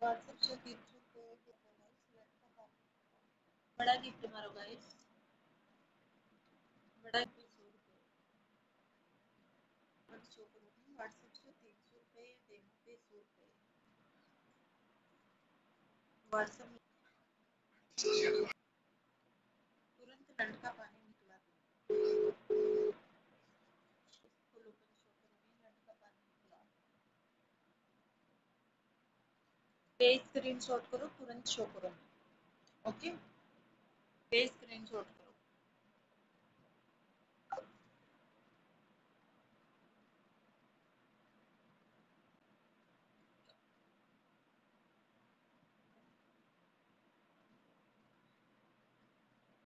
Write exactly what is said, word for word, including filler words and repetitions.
WhatsApp से तीन सौ पे गाइस, बड़ा गिफ्ट मारो गाइस, बड़ा गिफ्ट सौ रुपये शो करूँगी। व्हाट्सएप से तीन सौ रुपये डेमो पे सौ रुपये व्हाट्सएप तुरंत नल का पानी निकला फुल ओपन शो करूँगी, नल का पानी निकला पे स्क्रीन शॉट करो तुरंत शो करो। ओके पे स्क्रीन शॉट